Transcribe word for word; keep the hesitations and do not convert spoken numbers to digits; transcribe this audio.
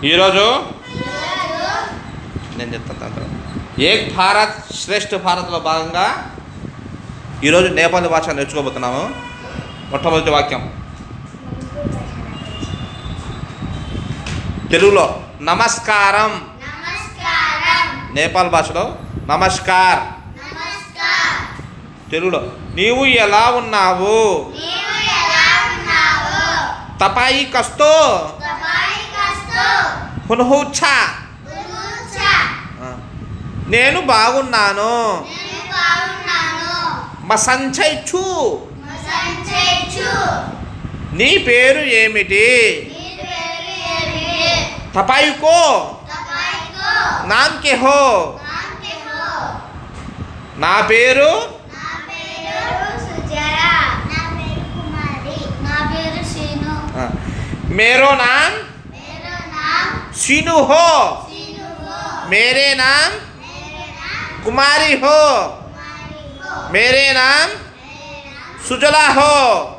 ఈరోజు నేను చెప్తాను. ఏక్ భారత్ శ్రేష్ఠ భారత్లో భాగంగా ఈరోజు నేపాలి భాష నేర్చుకోబోతున్నాము. మొట్టమొదటి వాక్యం తెలుగులో నమస్కారం. నేపాల్ భాషలో నమస్కార్. తెలుగులో నీవు ఎలా ఉన్నావు? తపాయి కస్తో హున్హుచ్చా. నేను బాగున్నాను. మసంచైచు. నీ పేరు ఏమిటి? తపాయికో నామ్ కే హో. నా పేరు मेरो नाम सीनू हो. मेरे नाम कुमारी हो. मेरे नाम सुजला हो.